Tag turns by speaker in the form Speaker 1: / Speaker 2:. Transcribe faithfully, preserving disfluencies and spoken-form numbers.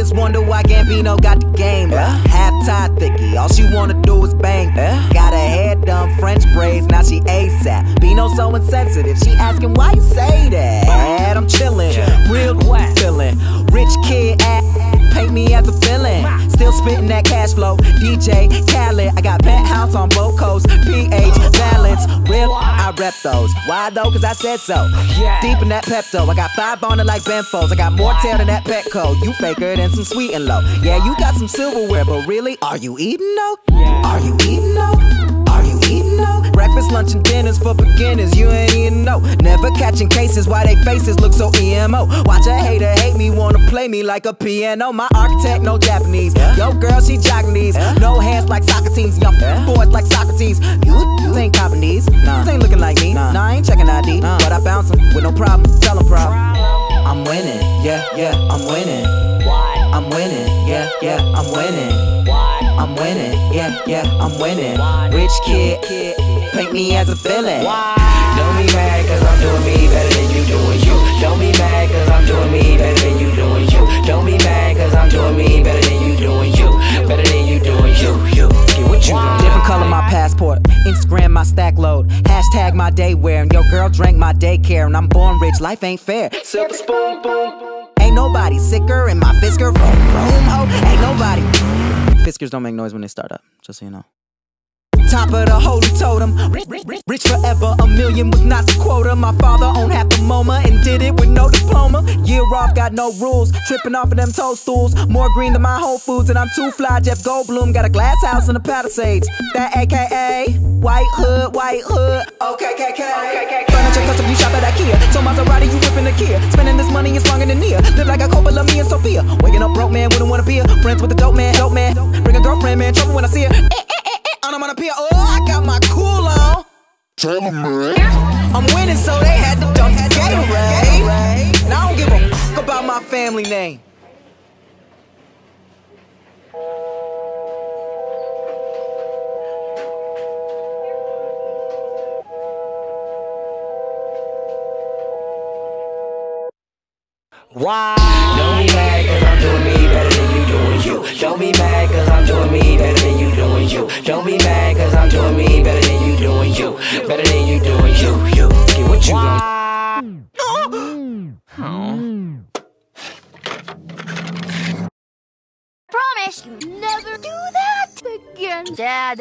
Speaker 1: Haters wonder why Gambino got the game. Uh, Half-tie thicky, all she wanna do is bang. Uh, got her hair done, French braids, now she ASAP. Bino so insensitive, she asking why you say that. I'm chillin', real feelin', rich kid at, paint me as a villain. Still spittin' that cash flow, D J Khaled. I got penthouse on both coasts, P H balance, real. I rep those. Why though? Cause I said so. Deep in that Pepto, I got five on it like Benfos. I got more tail than that Petco. You faker than some sweet and low. Yeah, you got some silverware, but really, are you eating though? Are you eating though? Are you eating though? Breakfast, lunch, and dinners for beginners. You ain't eating no. Never catching cases why they faces look so E M O. Watch a hater hate me, wanna play me like a piano. My architect, no Japanese. Yo, girl, she jogging these. No hands like soccer teams. Young boys like Socrates. You, you ain't copping these. Nah, you ain't looking like me. Nah, I ain't checking I D. But I bounce them with no problem. Tell them problem. I'm winning. Yeah, yeah, I'm winning. Why? I'm winning. Yeah, yeah, I'm winning. Why? I'm winning. Yeah, yeah, I'm winning. Rich kid, paint me as a villain. Why?
Speaker 2: Don't be mad cause I'm doing me better than you doing you. Don't be mad cause I'm doing me better than you doing you. Don't be mad cause I'm doing me better than you doing you. Better than you doing you. You get what you want.
Speaker 1: Different color my passport, Instagram my stack load, hashtag my day wear, and your girl drank my daycare, and I'm born rich, life ain't fair. Silver spoon, boom. Ain't nobody sicker in my Fisker room, room, oh. Ain't nobody. Fiskers don't make noise when they start up, just so you know. Top of the holy totem, rich forever, a million was not the quota. My father owned half the MoMA and did it with no diploma. Year off, got no rules, tripping off of them toadstools. More green than my Whole Foods, and I'm too fly, Jeff Goldblum. Got a glass house in the Palisades, that A K A White Hood, White Hood, okay, K K. Furniture custom, you shop at IKEA. So Maserati, you whipping a Kia. Spending this money is longer than Nia. Live like a Coppola, me and Sophia. Waking up broke man, wouldn't wanna be a friends with the dope man, dope man. Bring a girlfriend, man, trouble when I see her. Eh, eh, eh, eh. I'm on a pier, oh, I got my cool on.
Speaker 3: Tell 'em, man.
Speaker 1: I'm winning, so they had to dump the Gatorade. And I don't give a fuck about my family name.
Speaker 2: Why? Don't be mad cause I'm doing me better than you doing you. Don't be mad cause I'm doing me better than you doing you. Don't be mad cause I'm doing me better than you doing you. Better than you doing you. You get what you want.
Speaker 4: Promise you never do that again, Dad.